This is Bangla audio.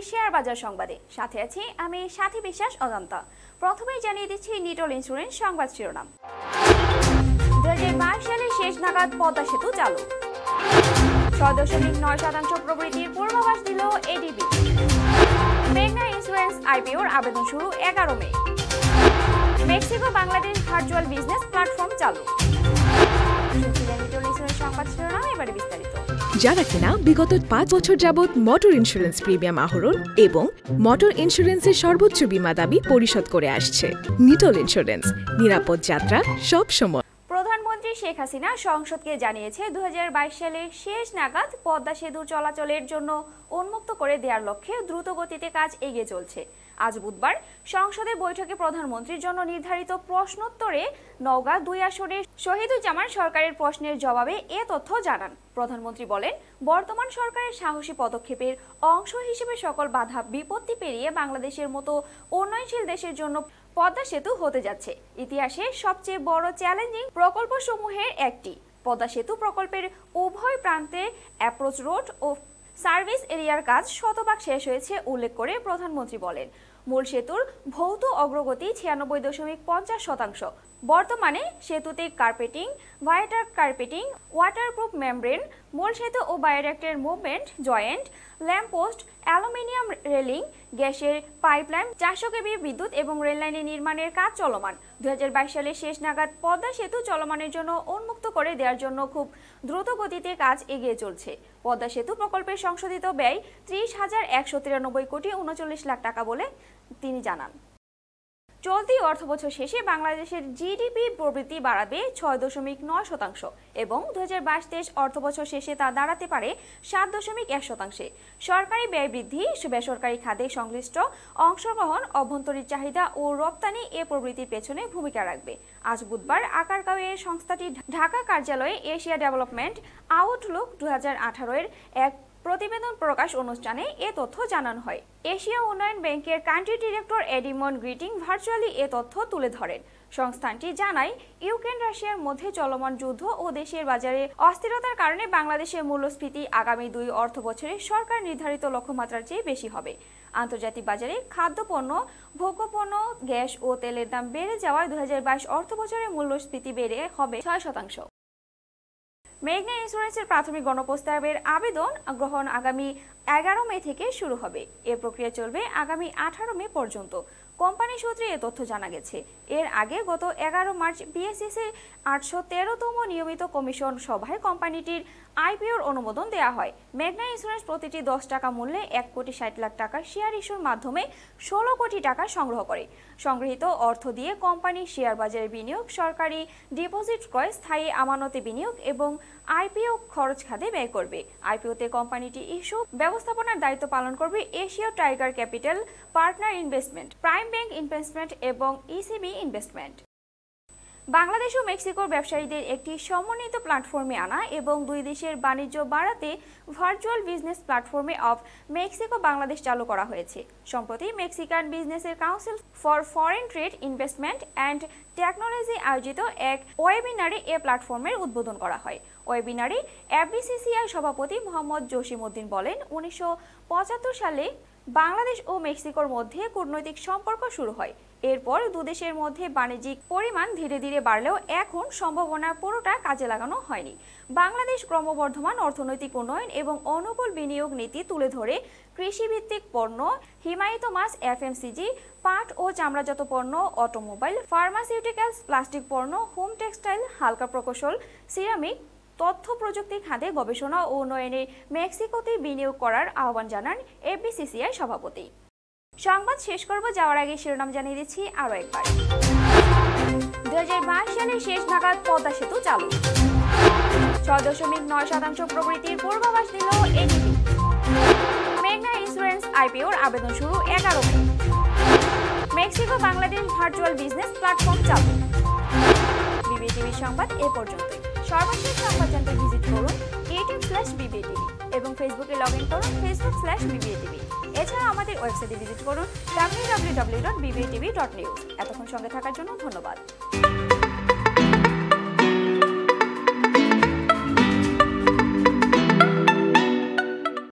শেয়ার বাজার সংবাদে সাথে আছি আমি সাথী বিশ্বাস অজন্তা। প্রথমেই জানিয়ে দিচ্ছি নিটল ইন্স্যুরেন্স সংবাদ শিরোনাম। 2022 সালে শেষ নাগাদ পদ্মা সেতু চালু। 6.9% প্রবৃদ্ধির পূর্বাভাস দিল এডিবি। মেঘনা ইন্স্যুরেন্স আইপিওর আবেদন শুরু 11 মে। Mexico Bangladesh virtual business platform চালু। নিটল ইন্স্যুরেন্স সংবাদ শিরোনাম, এবারে বিস্তারিত। যারা কিনা বিগত 5 বছর যাবত মোটর ইন্স্যুরেন্স প্রিমিয়াম আহরণ এবং মোটর ইন্স্যুরেন্সের সর্বোচ্চ বীমা দাবি পরিশোধ করে আসছে। নিটল ইন্স্যুরেন্স, নিরাপদ যাত্রা সব সময়। প্রধানমন্ত্রী শেখ হাসিনা সংসদকে জানিয়েছে 2022 সালে শেষ নাগাদ পদ্মা সেতু চলাচলের জন্য উন্মুক্ত করে দেওয়ার লক্ষ্যে দ্রুত গতিতে কাজ এগিয়ে চলছে। আজ বুধবার সংসদের বৈঠকে প্রধানমন্ত্রীর জন্য নির্ধারিত প্রশ্নোত্তরে নওগাঁ 2 আসনের শহীদুজ্জামান সরকারের প্রশ্নের জবাবে এ তথ্য জানান। প্রধানমন্ত্রী বলেন, বর্তমান সরকারের সাহসী পদক্ষেপের অংশ হিসেবে সকল বাধা বিপত্তি পেরিয়ে বাংলাদেশের মতো উন্নয়নশীল দেশের জন্য পদ্মা সেতু হতে যাচ্ছে। ইতিহাসে সবচেয়ে বড় চ্যালেঞ্জিং প্রকল্পসমূহের একটি। পদ্মা সেতু প্রকল্পের উভয় প্রান্তে অ্যাপ্রোচ রোড ও সার্ভিস এরিয়ার কাজ শতভাগ শেষ হয়েছে উল্লেখ করে প্রধানমন্ত্রী বলেন, মূল সেতুর ভৌত অগ্রগতি 96.50%। বর্তমানে সেতুতে কার্পেটিং, ভায়াটার কার্পেটিং, ওয়াটারপ্রুফ মেমব্রেন, মূল সেতু ও বায়োরেক্টর movement joint, lamppost, aluminium railing, গ্যাসের পাইপলাইন, 400 কেভি বিদ্যুৎ এবং রেললাইনের নির্মাণের কাজ চলমান। 2022 সালে শেষ নাগাদ পদ্মা সেতু চলমানের জন্য উন্মুক্ত করে দেওয়ার জন্য খুব দ্রুত গতিতে কাজ এগিয়ে চলছে। পদ্মা সেতু প্রকল্পের সংশোধিত ব্যয় 30,193 কোটি 39 লাখ টাকা বলে তিনি জানান। চলতি অর্থবছর শেষে বাংলাদেশের জিডিপি প্রবৃদ্ধি বাড়াবে 6.9% এবং 2022-23 অর্থবছর শেষে তা দাঁড়াতে পারে 7.1%। সরকারি ব্যয় বৃদ্ধি, বেসরকারি খাতে সংশ্লিষ্ট অংশগ্রহণ, অভ্যন্তরীণ চাহিদা ও রপ্তানি এ প্রবৃদ্ধির পেছনে ভূমিকা রাখবে। আজ বুধবার আগারগাঁওয়ে সংস্থাটির ঢাকা কার্যালয়ে এশিয়া ডেভেলপমেন্ট আউটলুক 2018 এর এক প্রতিবেদন প্রকাশ অনুষ্ঠানে এ তথ্য জানানো হয়। এশিয়া উন্নয়ন ব্যাংকের কান্ট্রি ডিরেক্টর এডিমন গ্রিটিং ভার্চুয়ালি এ তথ্য তুলে ধরেন। সংস্থানটি জানায়, ইউক্রেন রাশিয়ার মধ্যে চলমান যুদ্ধ ও দেশের বাজারে অস্থিরতার কারণে বাংলাদেশের মূল্যস্ফীতি আগামী 2 অর্থবছরে সরকার নির্ধারিত লক্ষ্যমাত্রার চেয়ে বেশি হবে। আন্তর্জাতিক বাজারে খাদ্যপণ্য, ভোগ্যপণ্য, গ্যাস ও তেলের দাম বেড়ে যাওয়ায় 2022 অর্থবছরে মূল্যস্ফীতি বেড়ে হবে 6%। মেঘনা ইন্স্যুরেন্সের প্রাথমিক গণপ্রস্তাবের আবেদন গ্রহণ আগামী 11 মে থেকে শুরু হবে। এ প্রক্রিয়া চলবে আগামী 18 মে পর্যন্ত। কোম্পানি সূত্রে এ তথ্য জানা গেছে। এর আগে গত 11 মার্চ বিএসইসির 813তম নিয়মিত কমিশন সভায় কোম্পানিটির আইপিওর অনুমোদন দেওয়া হয়। মেঘনা ইন্স্যুরেন্স প্রতিটি 10 টাকা মূল্যে 1,60,00,000 টাকার শেয়ার ইস্যুর মাধ্যমে 16 কোটি টাকা সংগ্রহ করে। সংগৃহীত অর্থ দিয়ে কোম্পানি শেয়ার বাজারে বিনিয়োগ, সরকারি ডিপোজিট ক্রয়, স্থায়ী আমানতে বিনিয়োগ এবং আইপিও খরচ খাতে ব্যয় করবে। আইপিওতে কোম্পানিটি ইস্যু ব্যবস্থাপনার দায়িত্ব পালন করবে Asia Tiger Capital Partner investment, Prime Bank investment এবং ইসিবি ইনভেস্টমেন্ট। বাংলাদেশ ও মেক্সিকোর ব্যবসায়ীদের একটি সমন্বিত প্ল্যাটফর্মে আনা এবং দুই দেশের বাণিজ্য বাড়াতে ভার্চুয়াল বিজনেস প্ল্যাটফর্মে অফ মেক্সিকো বাংলাদেশ চালু করা হয়েছে। সম্প্রতি মেক্সিকান বিজনেসের council for foreign trade, investment and technology আয়োজিত এক ওয়েবিনারে এ প্ল্যাটফর্মের উদ্বোধন করা হয়। ওয়েবিনারে এফবিসিসিআই সভাপতি মোহাম্মদ জসিমউদ্দিন বলেন, 1975 সালে বাংলাদেশ ও মেক্সিকোর মধ্যে কূটনৈতিক সম্পর্ক শুরু হয়। এরপর দুদেশের মধ্যে বাণিজ্যিক পরিমাণ ধীরে ধীরে বাড়লেও এখন সম্ভাবনা পুরোটা কাজে লাগানো হয়নি। বাংলাদেশ ক্রমবর্ধমান অর্থনৈতিক উন্নয়ন এবং অনুকূল বিনিয়োগ নীতি তুলে ধরে কৃষিভিত্তিক পণ্য, হিমায়িত মাছ, এফএমসিজি, পাট ও চামড়াজাত পণ্য, অটোমোবাইল, ফার্মাসিউটিক্যালস, প্লাস্টিক পণ্য, হোম টেক্সটাইল, হালকা প্রকৌশল, সিরামিক, তথ্য প্রযুক্তি খাতে গবেষণা ও উন্নয়নে মেক্সিকোতে বিনিয়োগ করার আহ্বান জানান এফবিসিসিআই সভাপতি। সংবাদ শেষ করব, যাওয়ার আগে শিরোনাম জানিয়ে দিচ্ছি আরও একবার। 2022 সালে শেষ নাগাদ পদ্মা সেতু চালু। 6.9% প্রবৃদ্ধির পূর্বাভাস দিল এডিবি। মেঘনা ইন্স্যুরেন্স আইপিওর আবেদন শুরু 11 মে। Mexico Bangladesh virtual business platform চালু। বিবিএ টিভির সংবাদ এ পর্যন্তই। সর্বশেষ সংবাদ জানতে ভিজিট করুন youtube/bba tv এবং ফেসবুকে লগ ইন করুন facebook/bba tv। এছাড়া আমাদের ওয়েবসাইটে ভিজিট করুন www.bbatv.news। এতক্ষণ সঙ্গে থাকার জন্য ধন্যবাদ।